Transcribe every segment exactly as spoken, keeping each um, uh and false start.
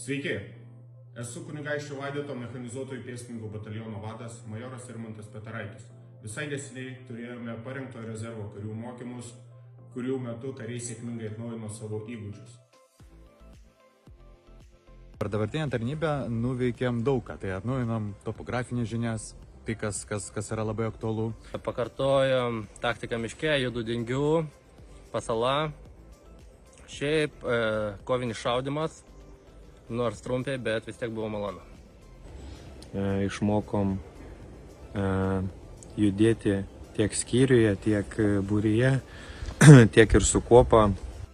Sveiki, esu Kunigaikščio Vaidoto mechanizuotojų pėstininkų bataliono vadas majoras Irmantas Petaraitis. Visai neseniai turėjome parengto rezervo karių mokymus, kurių metu kariai sėkmingai atnaujino savo įgūdžius. Per dabartinę tarnybę nuveikėm daug ką, tai atnaujinom topografinės žinias, tai kas, kas, kas yra labai aktualu. Pakartojom taktiką miške, judu dingių, pasala, šiaip e, kovinis šaudimas, nors trumpiai, bet vis tiek buvo malonu. E, išmokom e, judėti tiek skyriuje, tiek būryje, tiek ir su kuopa.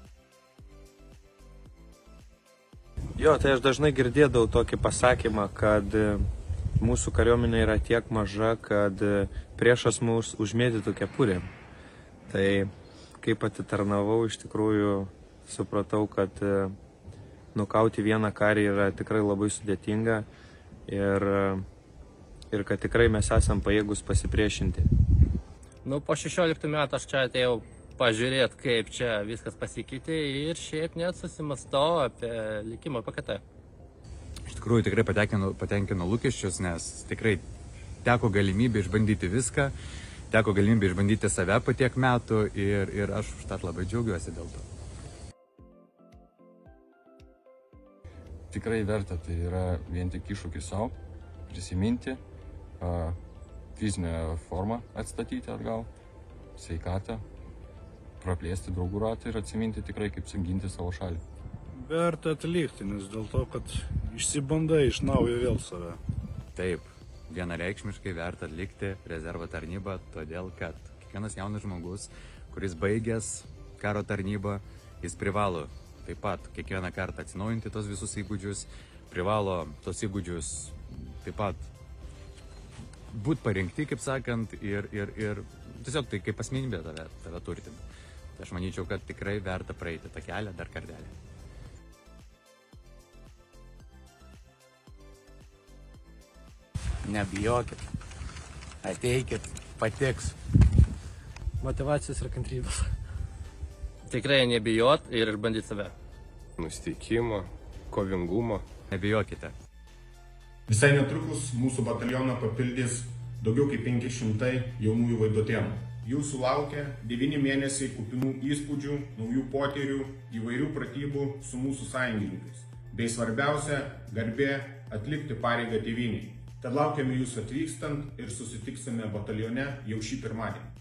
Jo, tai aš dažnai girdėdavau tokį pasakymą, kad mūsų kariuomenė yra tiek maža, kad priešas mus užmėtytų kepurėm. Tai kaip atitarnavau, iš tikrųjų supratau, kad nukauti vieną karį yra tikrai labai sudėtinga ir, ir kad tikrai mes esam pajėgus pasipriešinti. Nu, po šešioliktų metų aš čia atėjau pažiūrėti, kaip čia viskas pasikeitė ir šiaip net susimastau apie likimo paketą. Iš tikrųjų tikrai patenkino, patenkino lūkesčius, nes tikrai teko galimybė išbandyti viską, teko galimybė išbandyti save po tiek metų ir, ir aš už tą labai džiaugiuosi dėl to. Tikrai verta, tai yra vien tik iššūkis savo, prisiminti, fizinę formą atstatyti atgal, sveikatą, praplėsti draugų ratą ir atsiminti tikrai, kaip ginti savo šalį. Verta atlikti, nes dėl to, kad išsibandai iš naujo vėl save. Taip, vienareikšmiškai verta atlikti rezervo tarnybą, todėl kad kiekvienas jaunas žmogus, kuris baigęs karo tarnybą, jis privalo taip pat kiekvieną kartą atsinaujinti tos visus įgūdžius, privalo tos įgūdžius taip pat būti parinkti, kaip sakant, ir, ir, ir tiesiog tai kaip asmenybė tave, tave turtinti. Tai aš manyčiau, kad tikrai verta praeiti tą kelią dar kartelį. Nebijokit, ateikit, patiks. Motyvacijos ir kantrybės. Tikrai nebijot ir išbandyti save. Nusiteikimo, kovingumo. Nebijokite. Visai netrukus mūsų batalioną papildys daugiau kaip penki šimtai jaunųjų vaidotėnų. Jūsų laukia devyni mėnesiai kupinų įspūdžių, naujų potyrių, įvairių pratybų su mūsų sąjungininkais. Bei svarbiausia, garbė atlikti pareigą tėvynei. Tad laukiame jūsų atvykstant ir susitiksime batalione jau šį pirmadienį.